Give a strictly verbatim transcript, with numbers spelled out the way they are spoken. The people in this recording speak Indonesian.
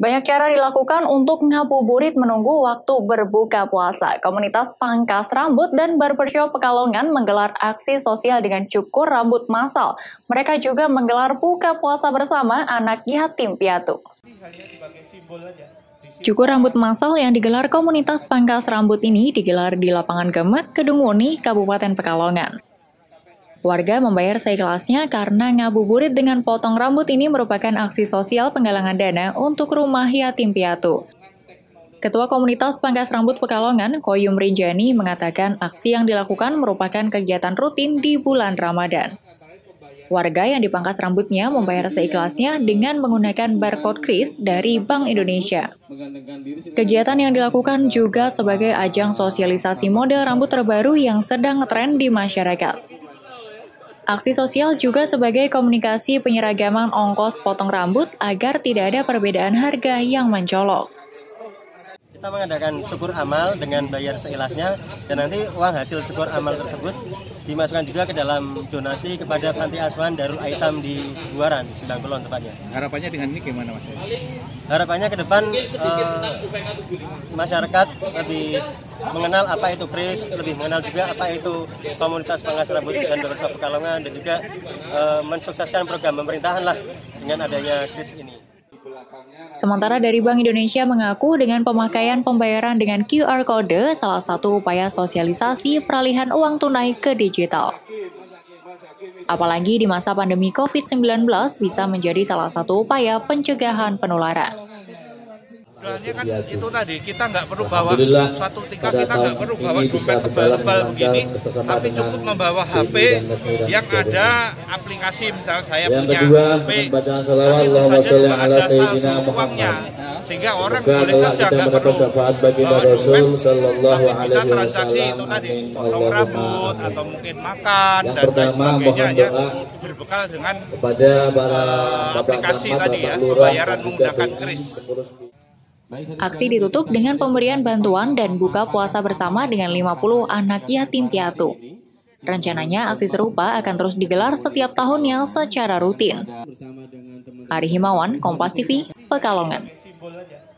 Banyak cara dilakukan untuk ngabuburit menunggu waktu berbuka puasa. Komunitas pangkas rambut dan barbershop Pekalongan menggelar aksi sosial dengan cukur rambut massal. Mereka juga menggelar buka puasa bersama anak yatim piatu. Cukur rambut massal yang digelar komunitas pangkas rambut ini digelar di lapangan Gemet, Kedunguni, Kabupaten Pekalongan. Warga membayar seikhlasnya karena ngabuburit dengan potong rambut ini merupakan aksi sosial penggalangan dana untuk rumah yatim piatu. Ketua Komunitas Pangkas Rambut Pekalongan, Koyum Rinjani, mengatakan aksi yang dilakukan merupakan kegiatan rutin di bulan Ramadan. Warga yang dipangkas rambutnya membayar seikhlasnya dengan menggunakan barcode kris dari Bank Indonesia. Kegiatan yang dilakukan juga sebagai ajang sosialisasi model rambut terbaru yang sedang ngetren di masyarakat. Aksi sosial juga sebagai komunikasi penyeragaman ongkos potong rambut agar tidak ada perbedaan harga yang mencolok. Kita mengadakan cukur amal dengan bayar seikhlasnya dan nanti uang hasil cukur amal tersebut dimasukkan juga ke dalam donasi kepada Panti Asuhan Darul Aitam di Buaran, Sembilan Kulon tepatnya. Harapannya dengan ini gimana, Mas? Harapannya ke depan uh, masyarakat lebih mengenal apa itu kris, lebih mengenal juga apa itu komunitas pangkas rambut dan barbershop Pekalongan, dan juga uh, mensukseskan program pemerintahan lah dengan adanya kris ini. Sementara dari Bank Indonesia mengaku dengan pemakaian pembayaran dengan Q R Code salah satu upaya sosialisasi peralihan uang tunai ke digital. Apalagi di masa pandemi covid sembilan belas bisa menjadi salah satu upaya pencegahan penularan. Sebenarnya kan itu tadi, kita nggak perlu bawa suatu tingkat, kita nggak perlu bawa dompet tebal-tebal begini, tapi cukup membawa H P yang ada aplikasi, misalnya saya punya H P, tapi saja ada saldo uangnya, sehingga orang boleh saja nggak perlu bawa dompet, tapi bisa transaksi itu tadi, potong rambut atau mungkin makan dan lain sebagainya, ya berbekal dengan uh, aplikasi tadi ya, pembayaran menggunakan kris. Aksi ditutup dengan pemberian bantuan dan buka puasa bersama dengan lima puluh anak yatim piatu. Rencananya aksi serupa akan terus digelar setiap tahunnya secara rutin. Ari Himawan, Kompas T V, Pekalongan.